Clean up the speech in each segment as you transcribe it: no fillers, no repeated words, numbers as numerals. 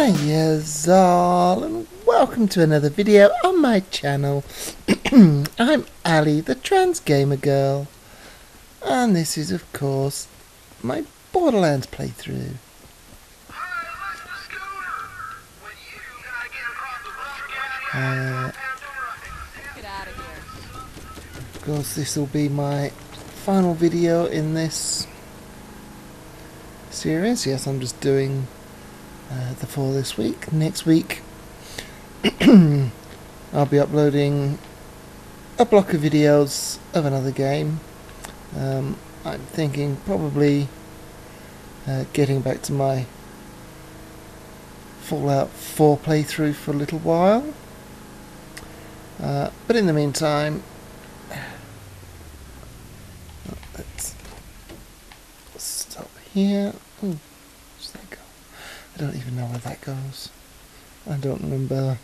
Hiya all, and welcome to another video on my channel. I'm Ali, the trans gamer girl, and this is of course my Borderlands playthrough. Of course this will be my final video in this series. Yes, I'm just doing the 4 this week. Next week I'll be uploading a block of videos of another game. I'm thinking probably getting back to my Fallout 4 playthrough for a little while, but in the meantime, let's stop here. Ooh, where's that go? I don't even know where that goes. I don't remember.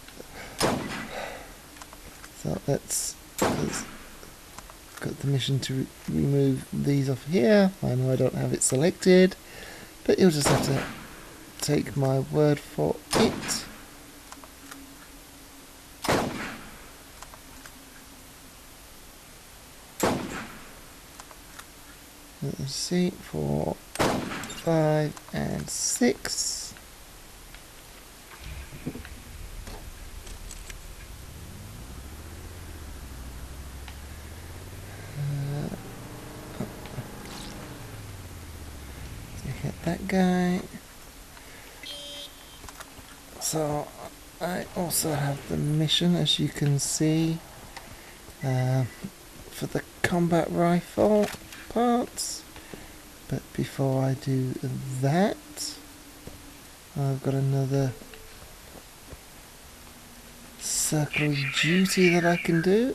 So let's got the mission to remove these off here. I know I don't have it selected, but you'll just have to take my word for it. Let's see, 4, 5, and 6. Hit that guy. So I also have the mission, as you can see, for the combat rifle parts. But before I do that, I've got another circle of duty that I can do.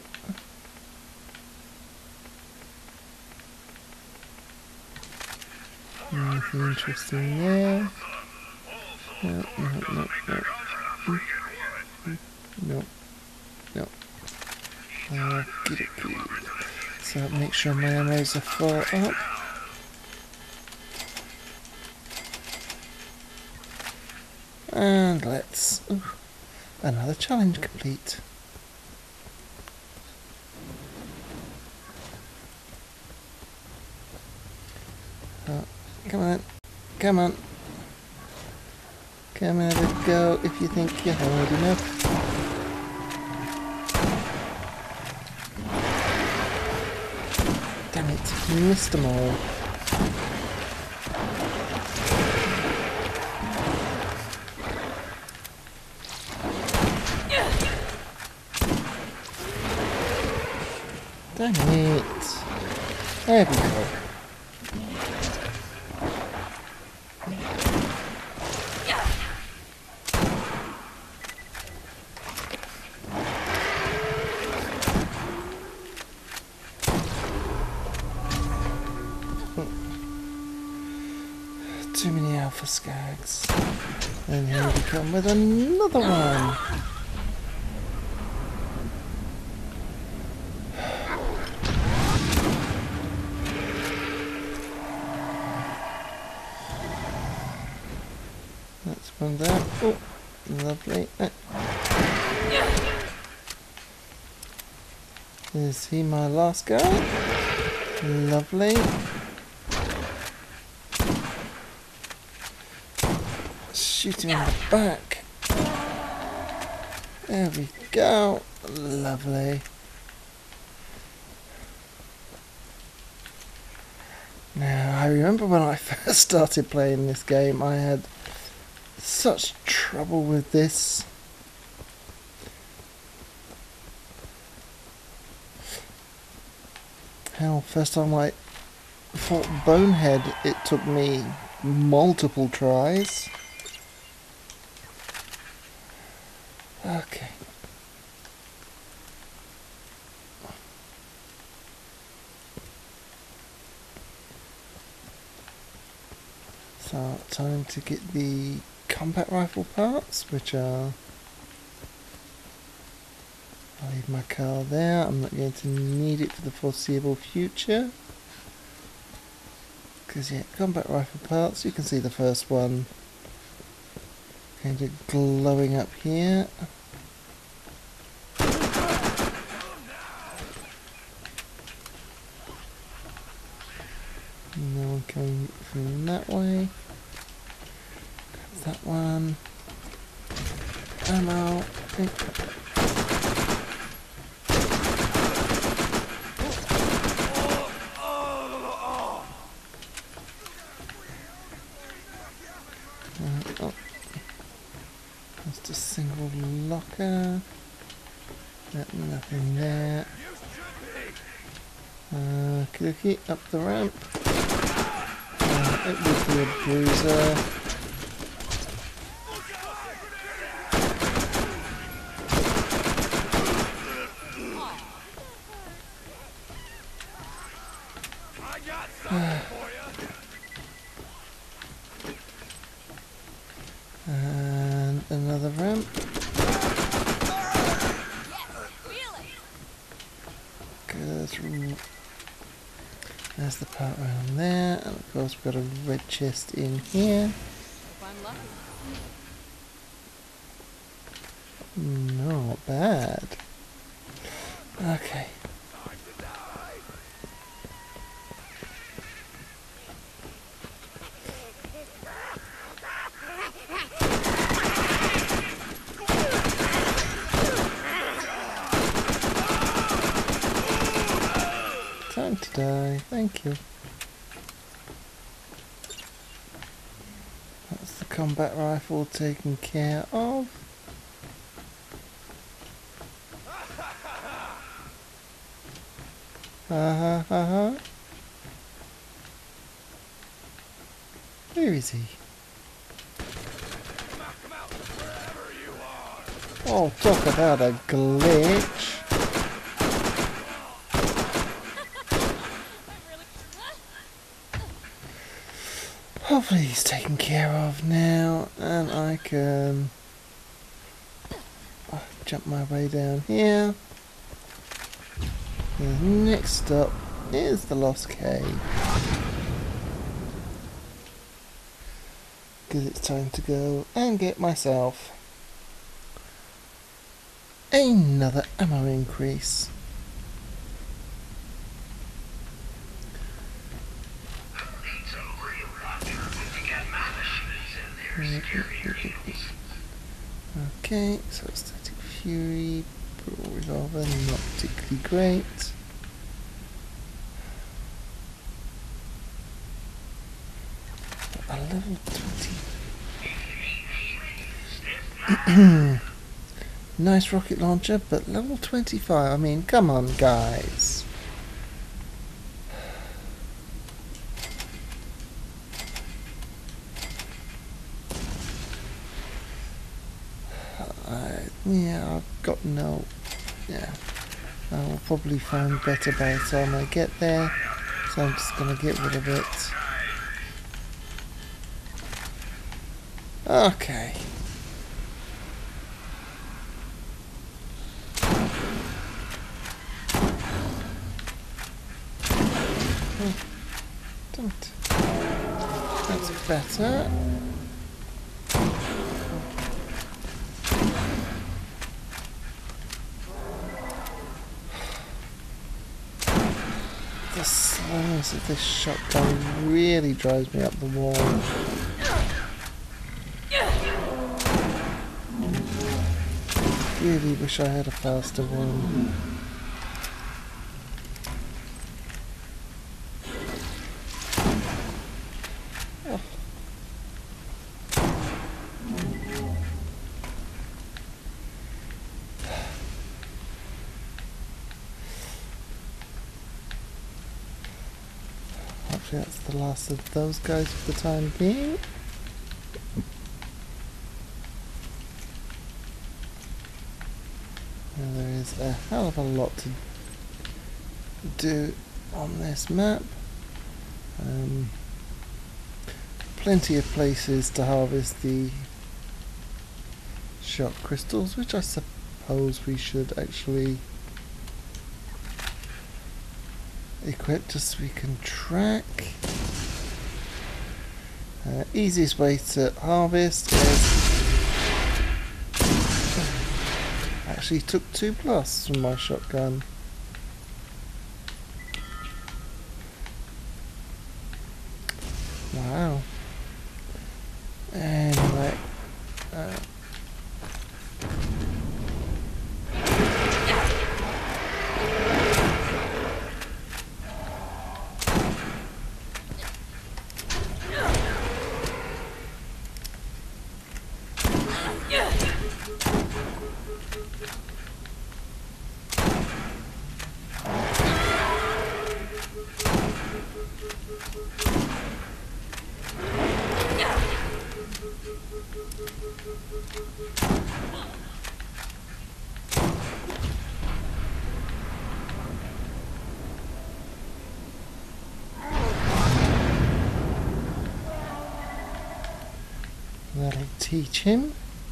Anything interesting there? No. So make sure my ammo's are full up. And let's... Ooh, another challenge complete. Oh, come on. Come on. Come and have a go if you think you're hard enough. Damn it, missed them all. Dang it. There we go. Too many alpha skags. And here we come with another one. That's one there. Oh, lovely. Is he my last guy? Lovely. Shoot him in the back. There we go. Lovely. Now, I remember when I first started playing this game, I had such trouble with this. Hell, first time I fought Bonehead, it took me multiple tries. Okay. So, time to get the combat rifle parts, which are... I'll leave my car there. I'm not going to need it for the foreseeable future. Because, yeah, combat rifle parts, you can see the first one Kind of glowing up here. No one coming from that way. Grab that one. Ammo. Oh. Just a single locker. Nothing there. Cookie up the ramp. It would be a bruiser. And another ramp. There's the part around there, and of course we've got a red chest in here. Not bad. Okay. Time to die, thank you. That's the combat rifle taken care of. Ha ha ha ha. Where is he? Oh, talk about a glitch. Hopefully he's taken care of now, and I can jump my way down here. The next stop is the Lost Cave. Because it's time to go and get myself another ammo increase. Okay, so Static Fury, Brutal Revolver, not particularly great. A level 20. Nice rocket launcher, but level 25. I mean, come on, guys. Yeah, I've got no... Yeah, I will probably find better by the time I get there, so I'm just going to get rid of it. Okay. Oh, don't. That's better. The slowness of this shotgun really drives me up the wall. Really wish I had a faster one. Oh. Hopefully that's the last of those guys for the time being. There is a hell of a lot to do on this map. Plenty of places to harvest the shock crystals, which I suppose we should actually equip just so we can track. Easiest way to harvest is actually took 2 blasts from my shotgun. Wow. Anyway. That'll teach him.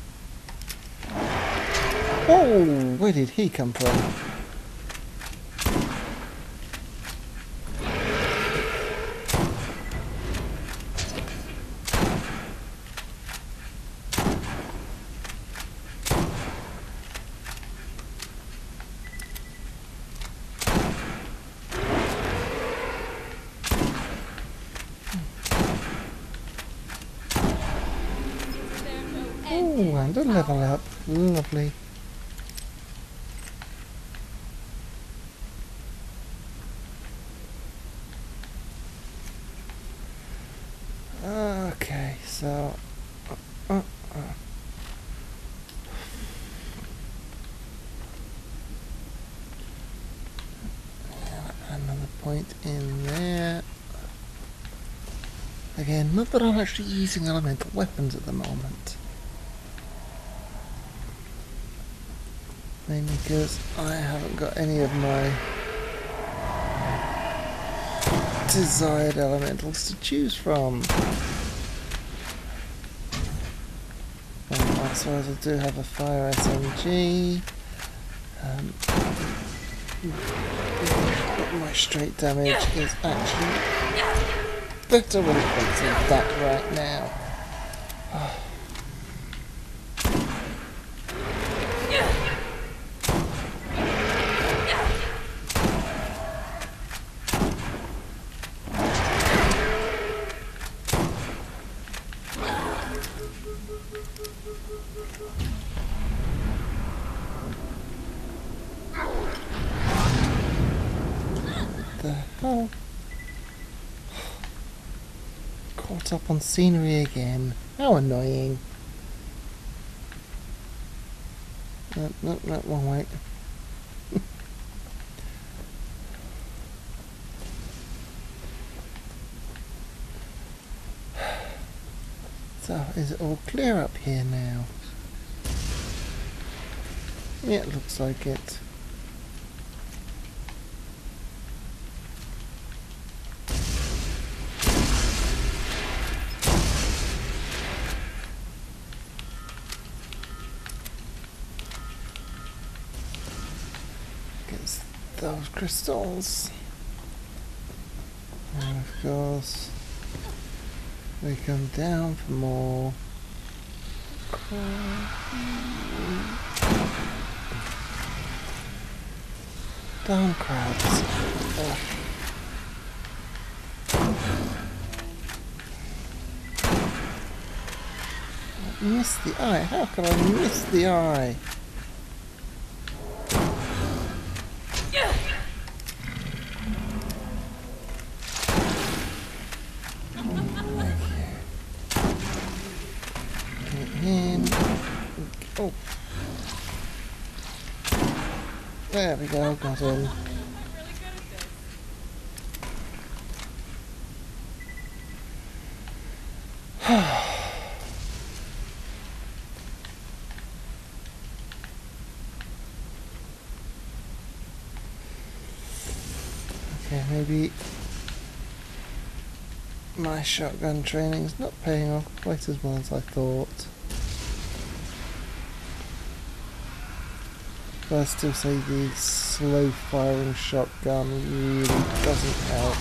Oh, where did he come from? Oh, and a level up. Lovely. Okay, so another point in there. Again, not that I'm actually using elemental weapons at the moment. Mainly because I haven't got any of my desired elementals to choose from. I suppose I do have a fire SMG. But my straight damage is actually better when it comes to that right now. The hell? Caught up on scenery again. How annoying. No, one way. So, is it all clear up here now? Yeah, it looks like it. Those crystals, and of course we come down for more darn crabs. Ugh. I missed the eye. How can I miss the eye? Oh, there we go, got him. Okay, maybe my shotgun training's not paying off quite as well as I thought. But I still say the slow firing shotgun really doesn't help.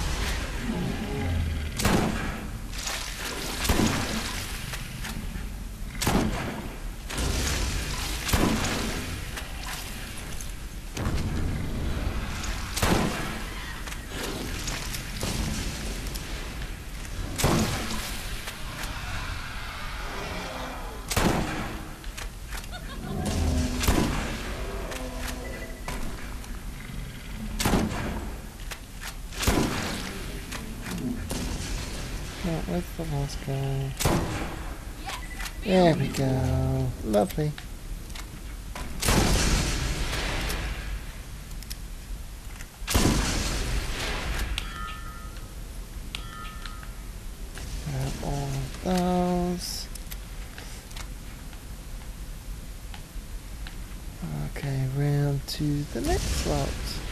Where's the last guy? There we go. Lovely. Grab all of those. Okay, round to the next slot.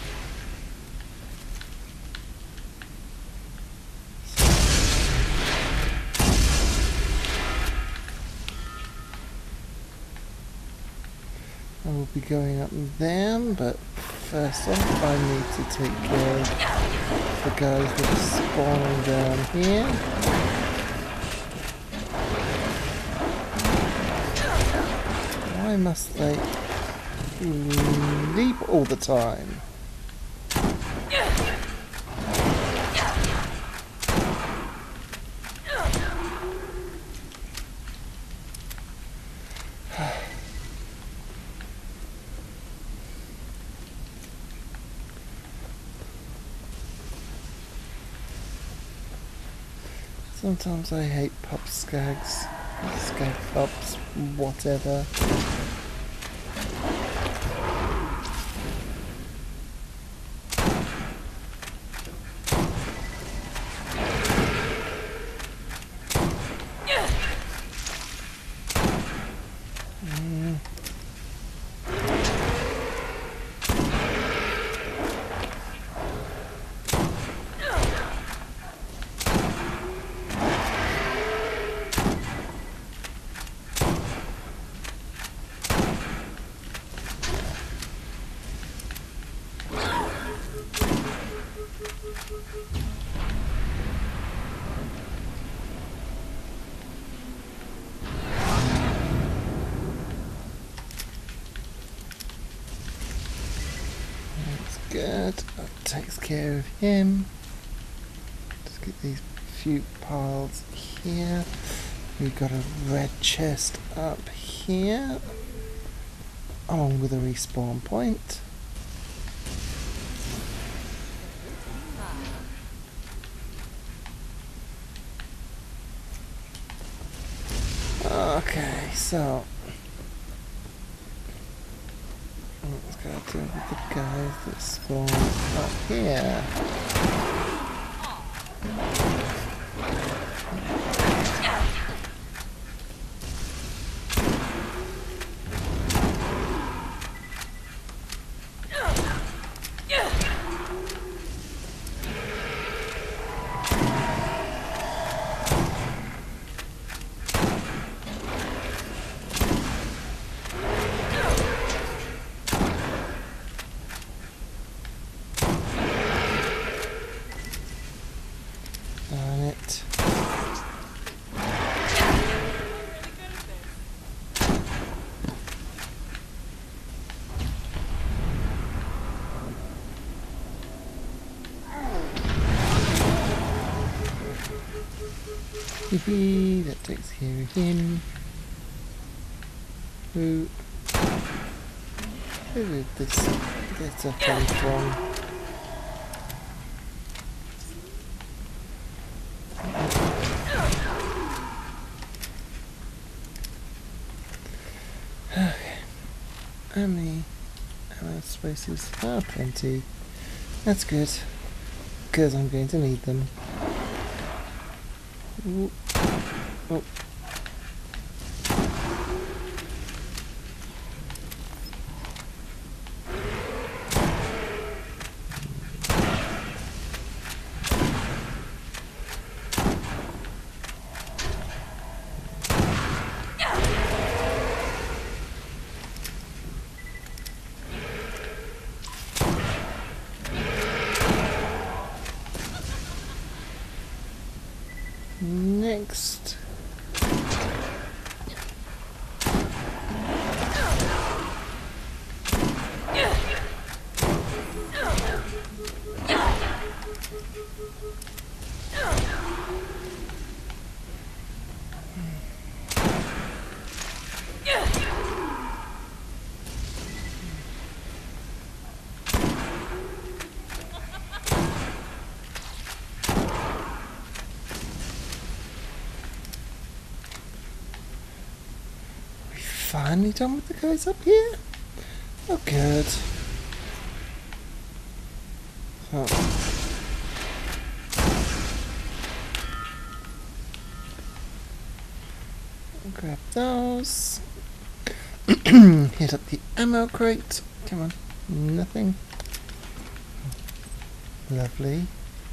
I will be going up there, but first off I need to take care of the guys that are spawning down here. Why must they leap all the time? Sometimes I hate pup skags, skag pups, whatever. Good, that takes care of him. Just get these few piles here. We've got a red chest up here, along with a respawn point. Okay, so let's go deal with the guys that spawn up here. That takes care of him. Who did this come from? Okay. How many ammo spaces? Ah, plenty. That's good, because I'm going to need them. Ooh. Oh. Next. finally done with the guys up here? Oh, good. Oh. Grab those. Hit up the ammo crate. Come on. Nothing. Lovely.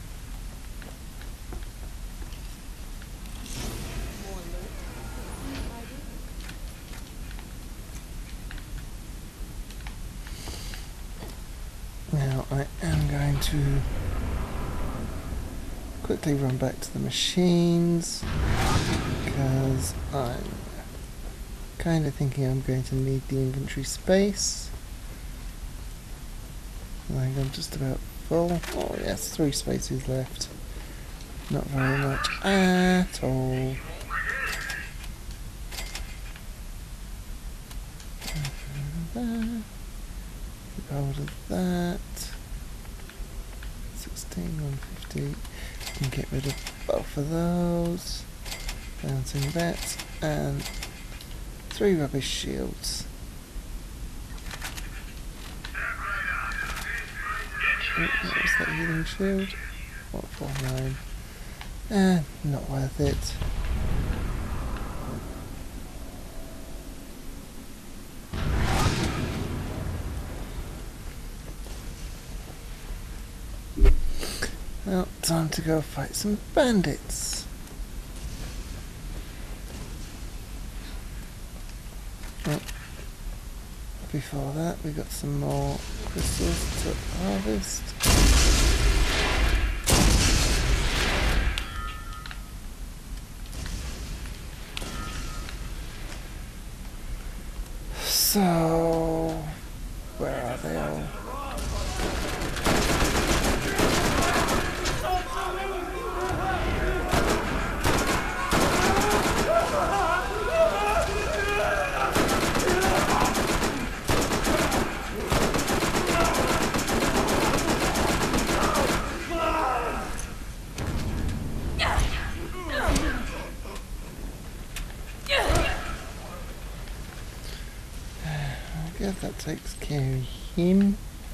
Now I am going to quickly run back to the machines because I'm kind of thinking I'm going to need the inventory space. I think I'm just about full. Oh yes, 3 spaces left. Not very much at all. Keep hold of that. 16, 150. Can get rid of both of those. Bouncing bats and 3 rubbish shields. What was that healing shield? 149. Not worth it. Well, time to go fight some bandits. Oh. Before that, we got some more crystals to harvest. So, where are they all? I guess that takes care of him.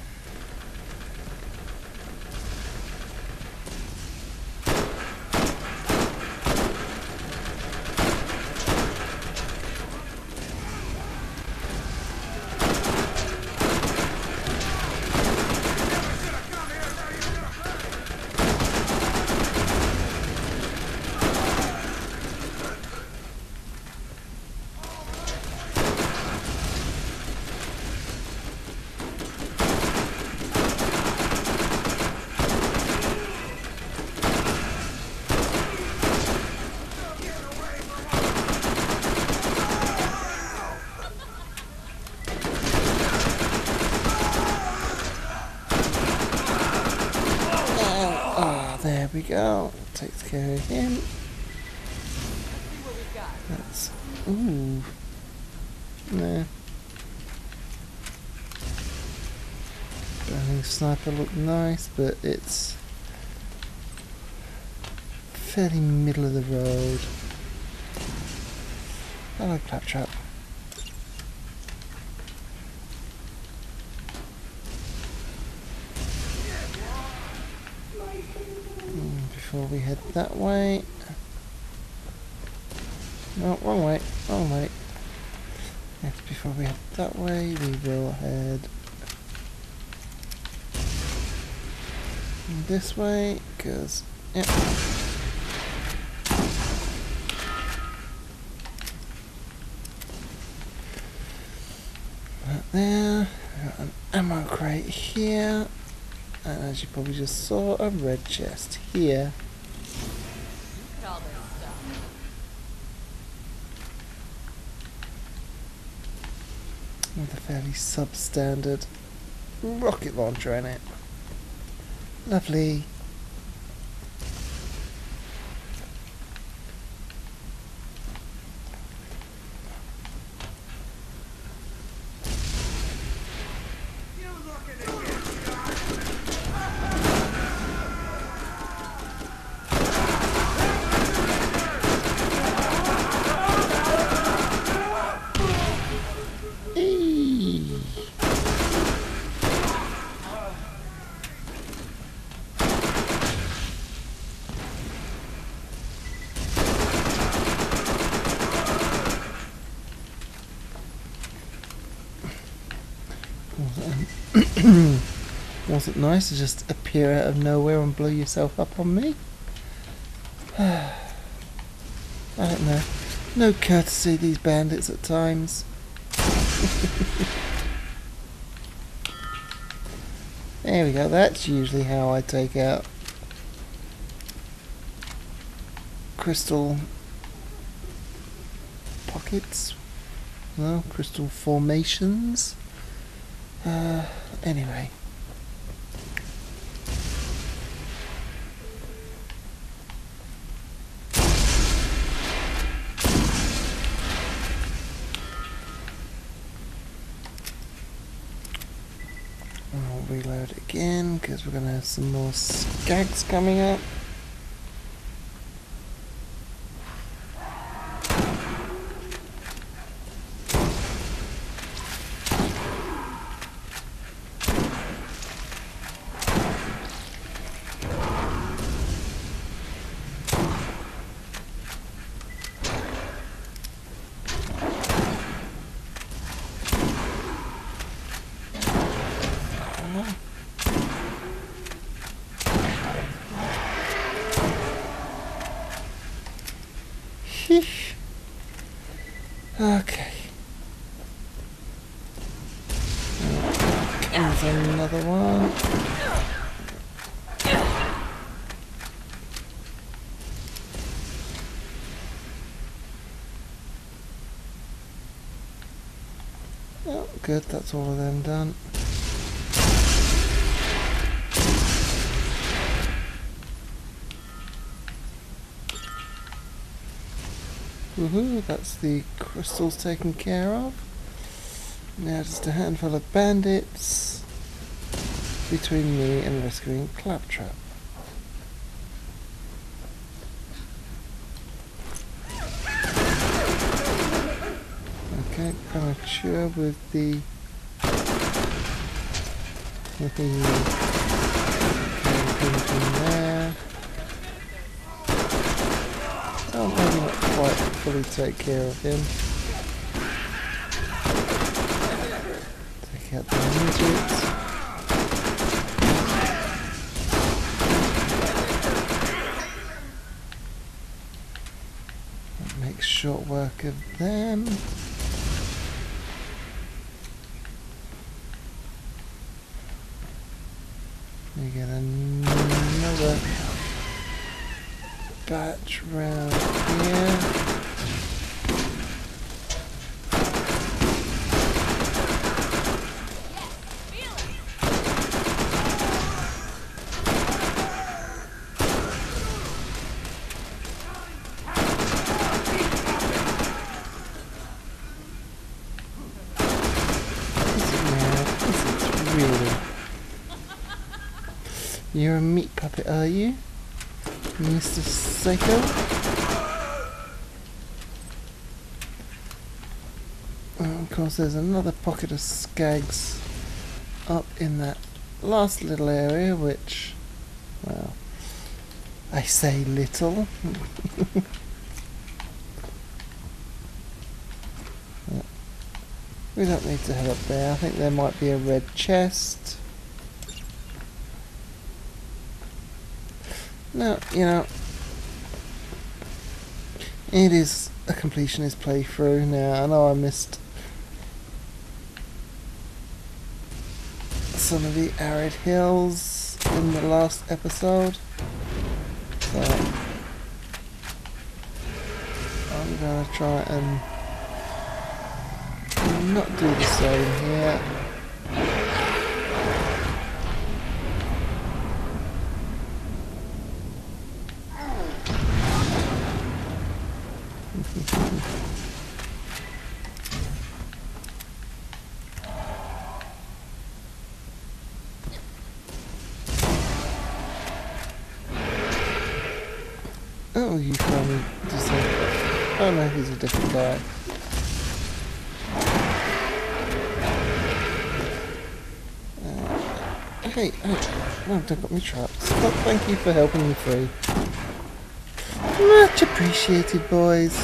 There we go. Takes care of him. That's... ooh. Nah. Burning sniper looked nice, but it's fairly middle of the road. Hello, Claptrap. Before we head that way. No, wrong way, wrong way. Yes, before we head that way, we will head this way, because, yep. Right there, we've got an ammo crate here. And as you probably just saw, a red chest here. With a fairly substandard rocket launcher in it. Lovely. Was it nice to just appear out of nowhere and blow yourself up on me? I don't know. No courtesy, these bandits at times. There we go, that's usually how I take out crystal pockets. No, crystal formations. Anyway. I'll reload again because we're going to have some more skags coming up. Okay. Comes another one. Oh, good, that's all of them done. Woohoo, that's the crystals taken care of. Now just a handful of bandits between me and rescuing Claptrap. Okay, premature with the nothing there. Oh, maybe not quite fully take care of him. Take out the midgets. Make short work of them. We get another batch round here. Really? You're a meat puppet, are you? Mr. Psycho? And of course there's another pocket of skags up in that last little area, which, well, I say little. We don't need to head up there. I think there might be a red chest. No, you know, it is a completionist playthrough now. I know I missed some of the arid hills in the last episode, so I'm gonna try and not do the same here. Oh, you finally decided. Oh no, he's a different guy. Hey, no, don't got me trapped. Oh, thank you for helping me free. Much appreciated, boys.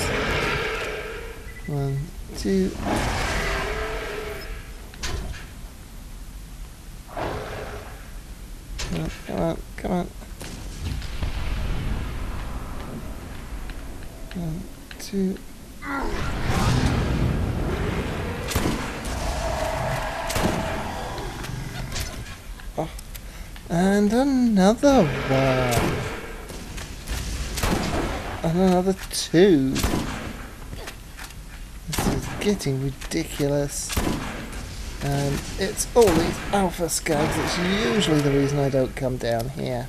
1, 2. Come on, come on. 1, 2. Oh. And another one. And another 2. This is getting ridiculous. And it's all these alpha skags. It's usually the reason I don't come down here.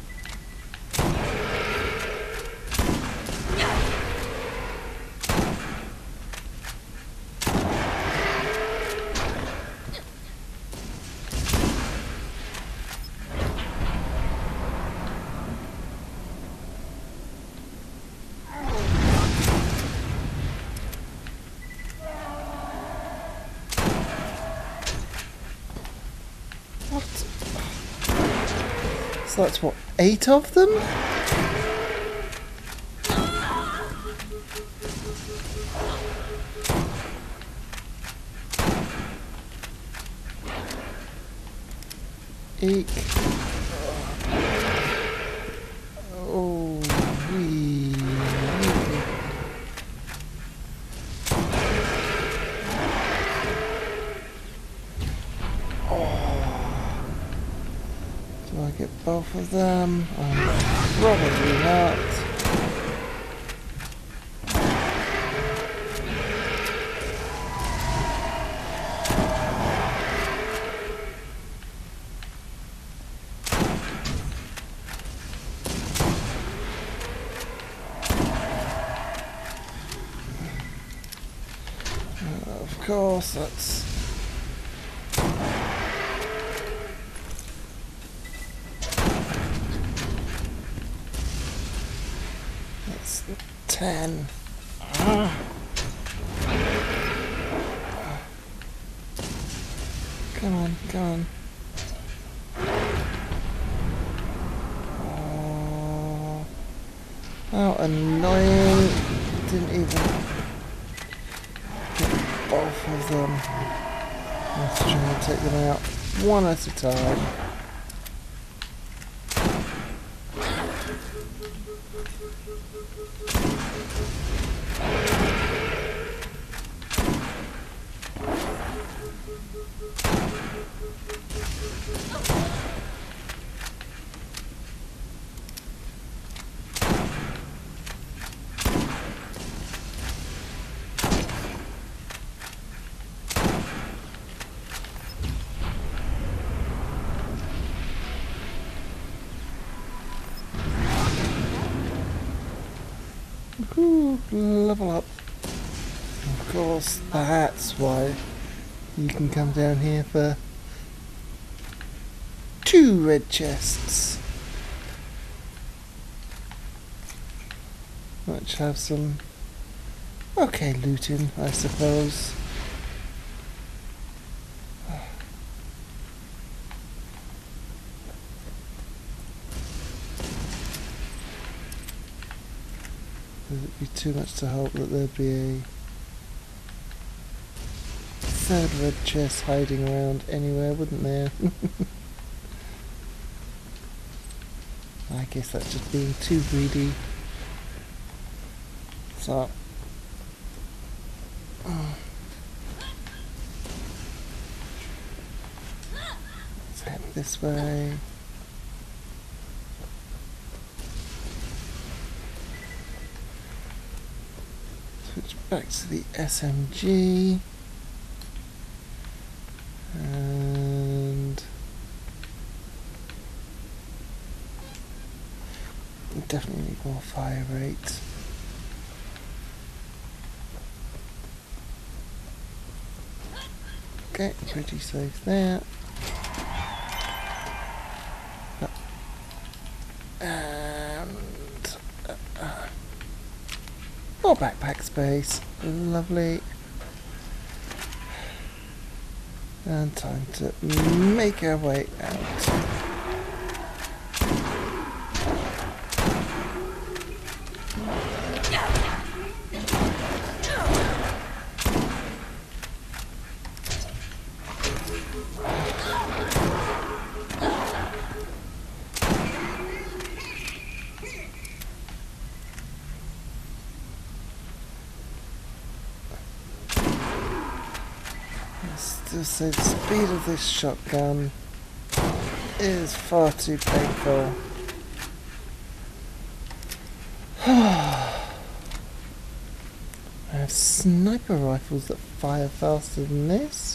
So that's what, 8 of them? Eek. Oh, wee. Do I get both of them? Probably not. Of course, that's... That's 10. Come on, come on. Oh, how annoying. Didn't even get both of them. Let's try and take them out one at a time. Ooh, level up. Of course, that's why you can come down here for 2 red chests, which have some okay looting, I suppose. It'd be too much to hope that there'd be a 3rd red chest hiding around anywhere, wouldn't there? I guess that's just being too greedy. So let's head this way. Switch back to the SMG, and definitely need more fire rate. Okay, pretty safe there. And more backpack space, lovely. And time to make our way out. to say the speed of this shotgun is far too painful. I have sniper rifles that fire faster than this.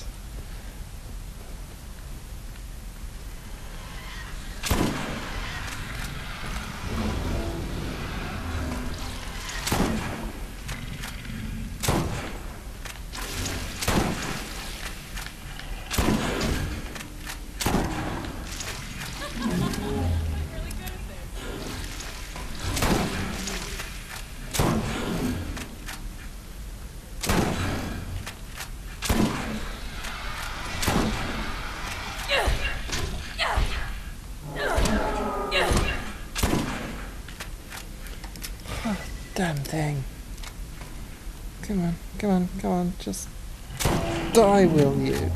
Damn thing. Come on, come on, come on, just die, will you?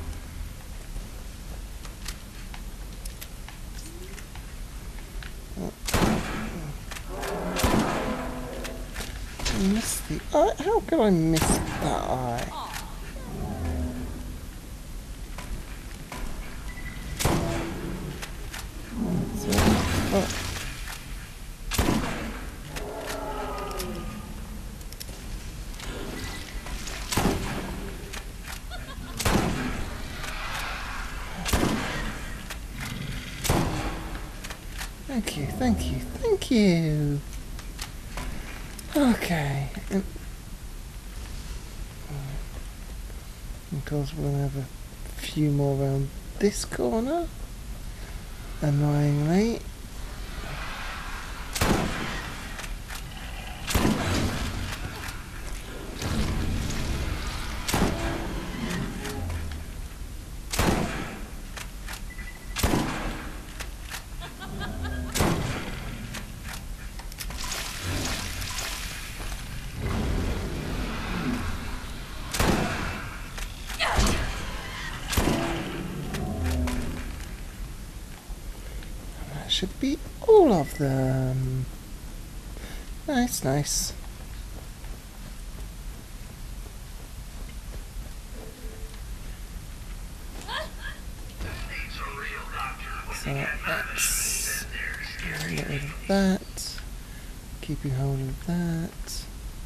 I missed the eye. How could I miss that eye? Thank you, thank you, thank you. Okay. Of course, we'll have a few more around this corner. Annoyingly. Should be all of them. Nice, nice. So let's get rid of that. Keeping hold of that.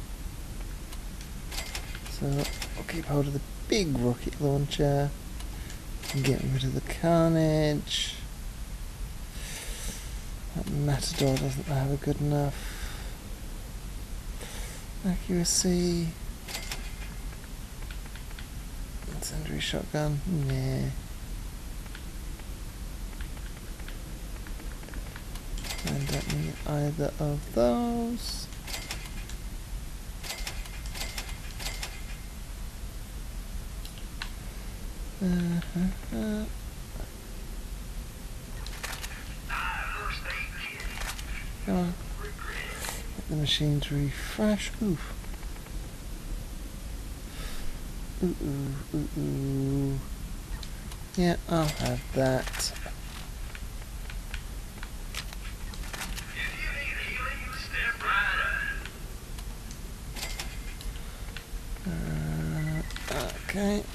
So I'll keep hold of the big rocket launcher. And get rid of the carnage. That Matador doesn't have a good enough accuracy. Incendiary shotgun, nah. I don't need either of those. Come on. Get the machine to refresh. Oof. Ooh, ooh, ooh, ooh. Yeah, I'll have that. Okay.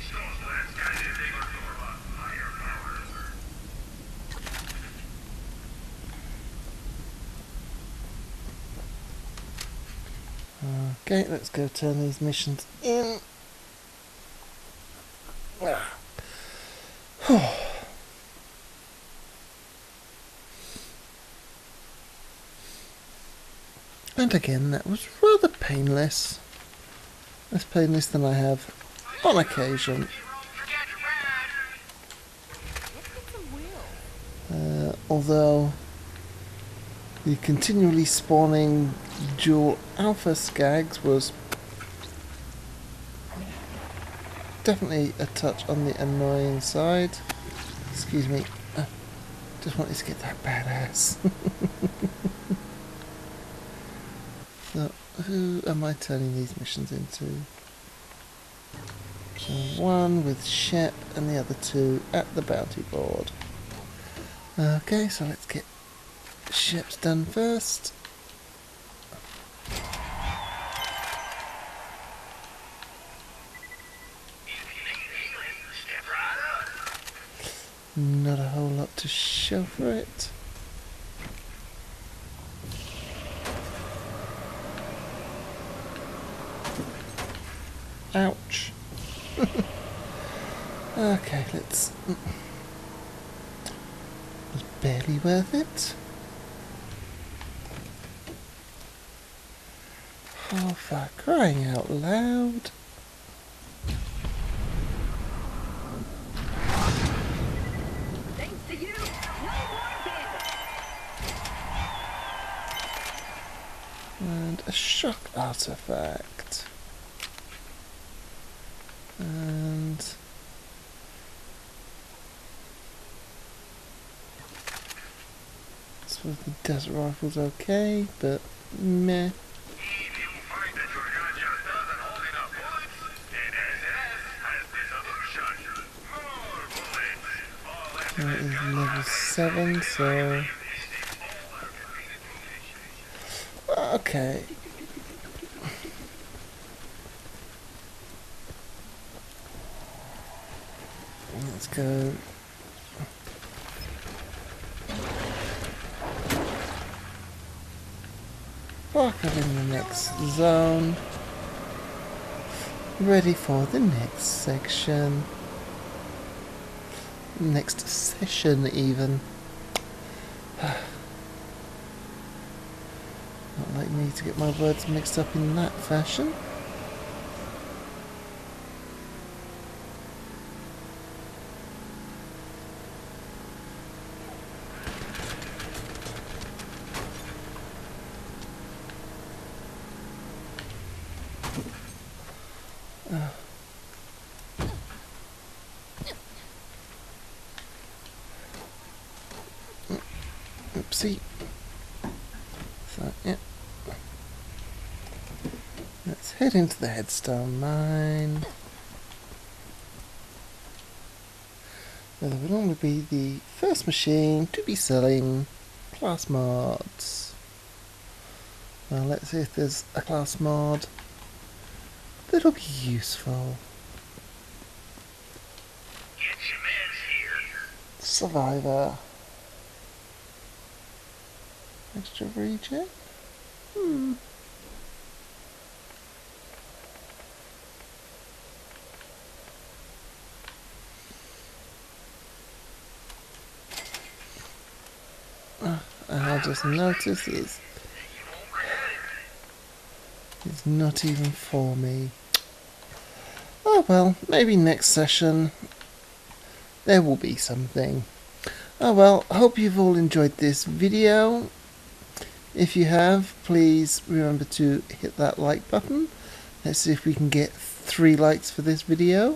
Okay, let's go turn these missions in. And again, that was rather painless. Less painless than I have on occasion. Although the continually spawning dual alpha skags was definitely a touch on the annoying side. Excuse me, just wanted to get that badass. So, who am I turning these missions into? So one with Shep and the other two at the bounty board. Okay, so let's get Shep's done first. not a whole lot to show for it. Ouch. Okay, let's... It was barely worth it. Oh, for crying out loud. Thanks to you, no more bandits. And a shock artifact. And... I suppose the desert rifle's okay, but meh. That is level 7, so... Okay. Let's go. Park up in the next zone. Ready for the next section. Next session, even. Not like me to get my words mixed up in that fashion. Oopsie. So, yeah. Let's head into the Headstone Mine. Where there will normally be the first machine to be selling class mods. Well, let's see if there's a class mod that'll be useful. Survivor. Extra regen? I just noticed it's not even for me. Oh well, maybe next session there will be something. Oh well, hope you've all enjoyed this video. If you have, please remember to hit that like button. Let's see if we can get 3 likes for this video.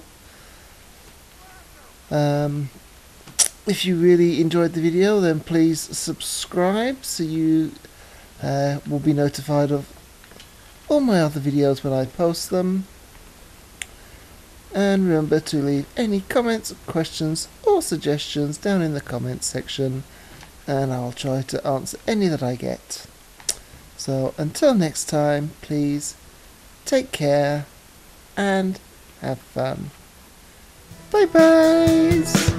If you really enjoyed the video, then please subscribe so you will be notified of all my other videos when I post them. And remember to leave any comments, questions or suggestions down in the comments section, and I'll try to answer any that I get. So until next time, please take care and have fun. Bye bye!